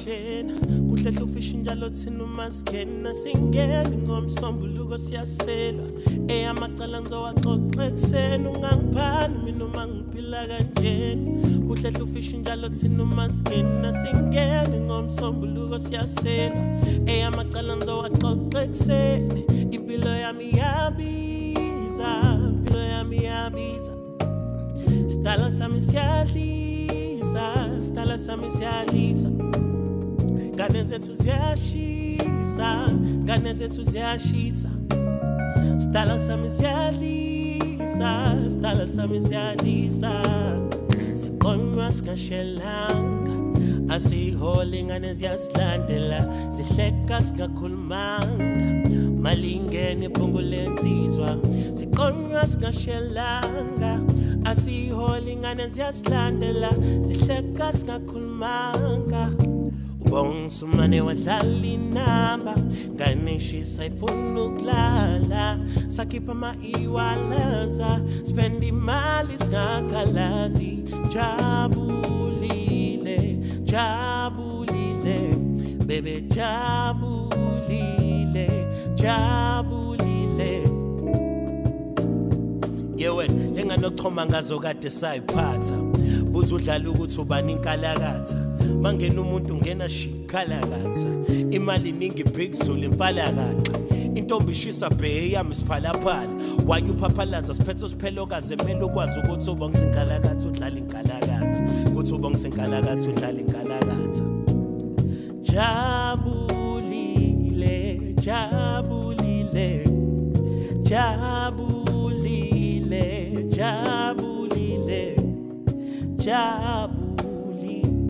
shena kuhle ufisha njalo thina umaskena singeni ngomsombuluko siyaselwa Amacala ngizowaxoxa ekseni ungangiphani mina uma ngiphila kanjena kuhle ufisha njalo thina umaskena singeni ngomsombuluko siyaselwa Amacala ngizowaxoxa ekseni impilo yami yabiza impilo yami yabiza Stala sami siyadlisa Stala sami siyadlisa Ngane zethu ziyashisa Ngane zethu ziyashisa Stala sami siyadlisa Stala sami siyadlisa Siqonywa singashelanga Asihole ngane ziyasilandela Sihleka singakhulumanga Malingene phungule insizwa Siqonywa singashelanga Asihole ngane ziyasilandela Sihleka singakhulumanga Ubongisumane wadlala inamba Nganeshisa ifuna ukulala Sakhipha maiwalaza Spend imali singakhalazi Jabulile Jabulile Bebe Jabulile Jabulile Yewe lenganochoma ngazo kade sayiphatha buza udlala ukuthi ubani inkalakatha mangena umuntu ngena shikalakatha imali ningi bigzulu impalakaqa intombi ishisa bhe yami siphalaphala wayuphaphalaza siphetho siphelokaze emele ukwazi ukuthi uba ngisinkalakatha udlala inkalakatha ukuthi uba ngisinkalakatha udlala inkalakatha